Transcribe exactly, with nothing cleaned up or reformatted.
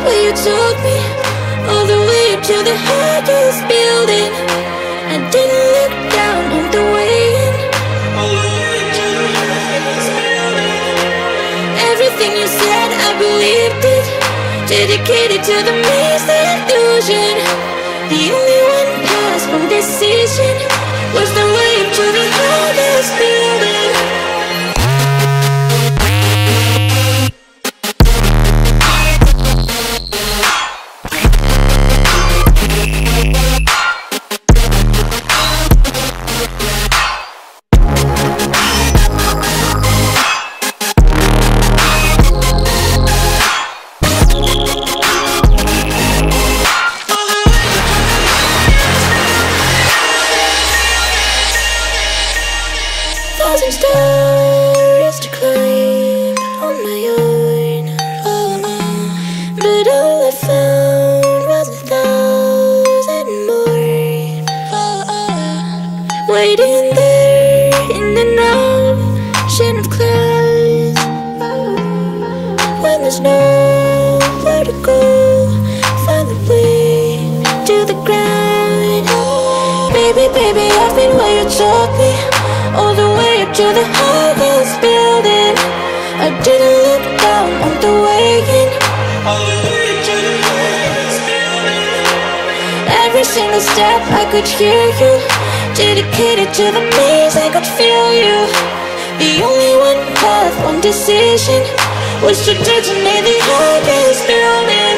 where you took me, all the way up to the highest building. I didn't look down on the way in. Everything you said, I believed it. Dedicated to the maze, the illusion. The only one past from decision was the way up to the highest building. Thousand stars to climb on my own, oh, oh. But all I found was a thousand more, oh, oh. Waiting there in an ocean of clouds, oh. When there's nowhere to go, find the way to the ground. Baby, baby, I've been where you took me, all the way up to the highest building. I didn't look down on the way in. Every single step I could hear you. Dedicated to the maze, I could feel you. The only one path, one decision was to detonate the highest building.